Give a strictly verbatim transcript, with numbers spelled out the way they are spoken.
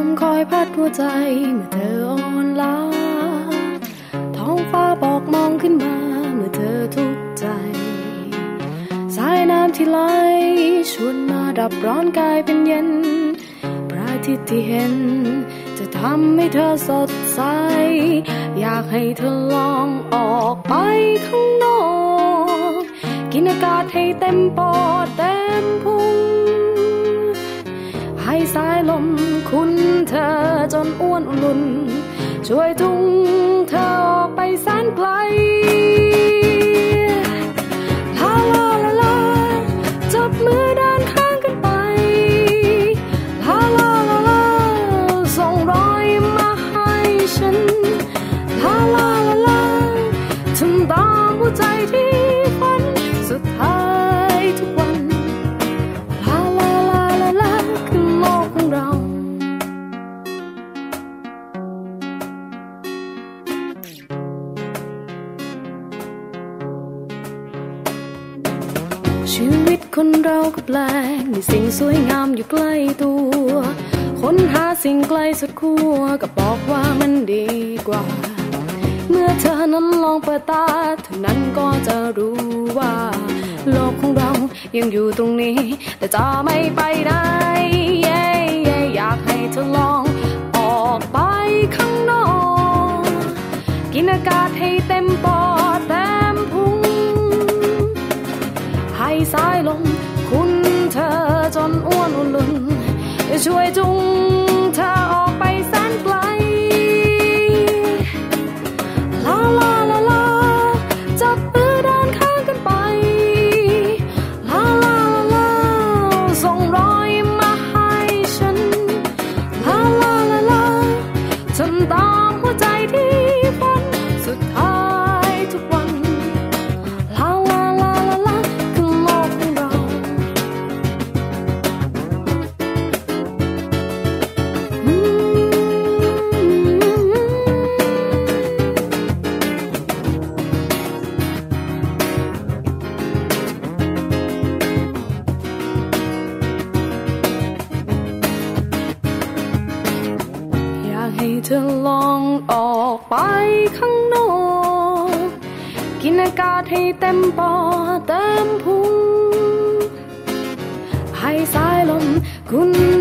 คอยพัดหัวใจเมื่อเธออ่อนล้าท้องฟ้าบอกมองขึ้นมาเมื่อเธอทุกข์ใจสายน้ำที่ไหลชวนมาดับร้อนกายเป็นเย็นพระอาทิตย์ที่เห็นจะทำให้เธอสดใสอยากให้เธอลองออกไปข้างนอกกินอากาศให้เต็มปอดเต็มพุงให้สายลมคุณเธอจนอ้วนอุ่นช่วยจุงเธอออกไปแสนไกลลาลาลาลาจับมือเดินข้างกันไปลาลาลาลาส่งรอยมาให้ฉันลาลาลาลาทำตามหัวใจที่ฝันสุดท้ายทุกวันลาลาลาลาลาคือโลกของเราชีวิตคนเราก็แปลกมีสิ่งสวยงามอยู่ใกล้ตัวค้นหาสิ่งไกลสุดขั้วก็บอกว่ามันดีกว่าเมื่อเธอนั้นลองเปิดตาเท่านั้นก็จะรู้ว่าโลกของเรายังอยู่ตรงนี้แต่จะไม่ไปไหนอยากให้เธอลองออกไปข้างนอกกินอากาศให้เต็มปอดเต็มพุงให้สายลมคุณเธอจนอ้วนอุ่นช่วยจุงเธอออกไปแสนไกลลาลาลาลาจับมือเดินข้างกันไปลาลาลาลาส่งรอยมาให้ฉันลาลาลาลาทำตามหัวใจที่ฝันสุดท้ายทุกวันลาลาลาลาลาคือโลกของเราให้เธอลองออกไปข้างนอกกินอากาศให้เต็มปอดเต็มพุงให้สายลมคุณ